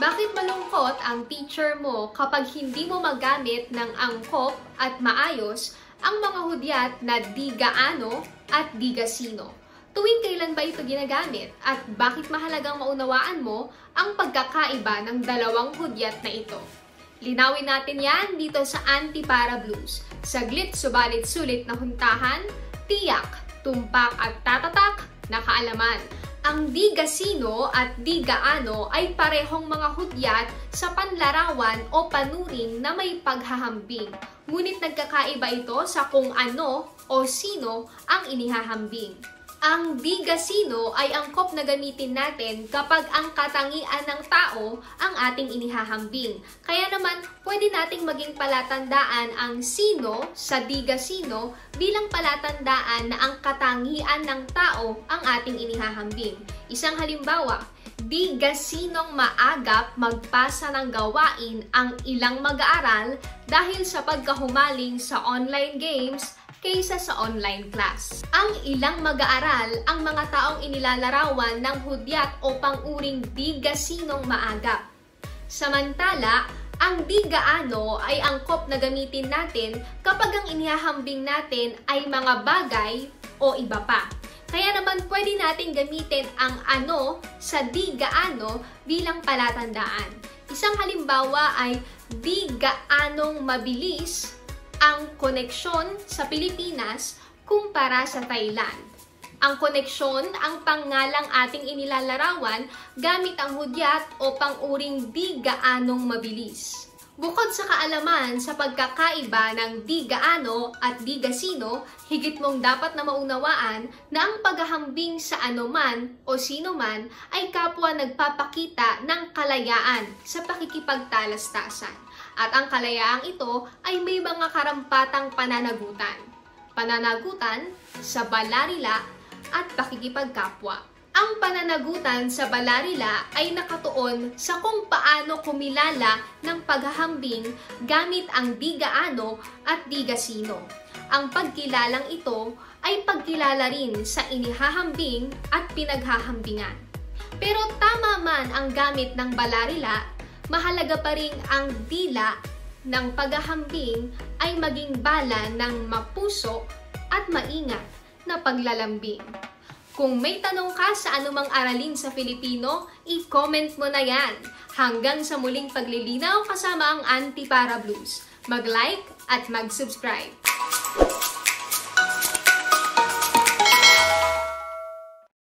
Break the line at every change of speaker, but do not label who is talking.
Bakit malungkot ang teacher mo kapag hindi mo magamit ng angkop at maayos ang mga hudyat na di gaano at di gasino? Tuwing kailan ba ito ginagamit at bakit mahalagang maunawaan mo ang pagkakaiba ng dalawang hudyat na ito? Linawin natin yan dito sa Antipara Blues. Saglit subalit sulit na huntahan, tiyak, tumpak at tatatak na kaalaman. Ang di gasino at di gaano ay parehong mga hudyat sa panlarawan o panuring na may paghahambing. Ngunit nagkakaiba ito sa kung ano o sino ang inihahambing. Ang di gasino ay angkop na gamitin natin kapag ang katangian ng tao ang ating inihahambing. Kaya naman, pwede nating maging palatandaan ang sino sa di gasino bilang palatandaan na ang katangian ng tao ang ating inihahambing. Isang halimbawa, di gasinong maagap magpasa ng gawain ang ilang mag-aaral dahil sa pagkahumaling sa online games kaysa sa online class. Ang ilang mag-aaral ang mga taong inilalarawan ng hudyat o pang-uring di gasinong maagap. Samantala, ang di gaano ay angkop na gamitin natin kapag ang inihahambing natin ay mga bagay o iba pa. Kaya naman pwede natin gamitin ang ano sa di gaano bilang palatandaan. Isang halimbawa ay di gaanong mabilis ang koneksyon sa Pilipinas kumpara sa Thailand. Ang koneksyon ang pangalang ating inilalarawan gamit ang hudyat o pang-uring di gaanong mabilis. Bukod sa kaalaman sa pagkakaiba ng di gaano at di gasino, higit mong dapat na maunawaan na ang paghahambing sa anuman o sino man ay kapwa nagpapakita ng kalayaan sa pakikipagtalastasan. At ang kalayaang ito ay may mga karampatang pananagutan. Pananagutan sa balarila at pakikipagkapwa. Ang pananagutan sa balarila ay nakatuon sa kung paano kumilala ng paghahambing gamit ang di gaano at di gasino. Ang pagkilalang ito ay pagkilala rin sa inihahambing at pinaghahambingan. Pero tama man ang gamit ng balarila, mahalaga pa rin ang dila ng paghahambing ay maging bala ng mapuso at maingat na paglalambing. Kung may tanong ka sa anumang aralin sa Filipino, i-comment mo na yan. Hanggang sa muling paglilinaw kasama ang Antipara Blues. Mag-like at mag-subscribe.